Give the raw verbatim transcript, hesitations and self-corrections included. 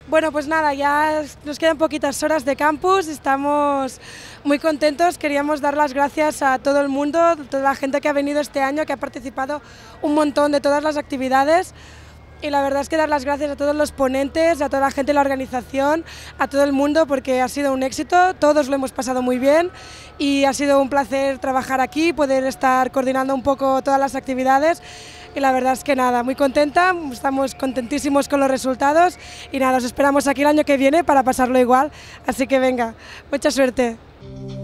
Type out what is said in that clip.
Bueno, pues nada, ya nos quedan poquitas horas de campus, estamos muy contentos, queríamos dar las gracias a todo el mundo, a toda la gente que ha venido este año, que ha participado un montón de todas las actividades. Y la verdad es que dar las gracias a todos los ponentes, a toda la gente de la organización, a todo el mundo, porque ha sido un éxito, todos lo hemos pasado muy bien y ha sido un placer trabajar aquí, poder estar coordinando un poco todas las actividades y la verdad es que nada, muy contenta, estamos contentísimos con los resultados y nada, os esperamos aquí el año que viene para pasarlo igual, así que venga, mucha suerte.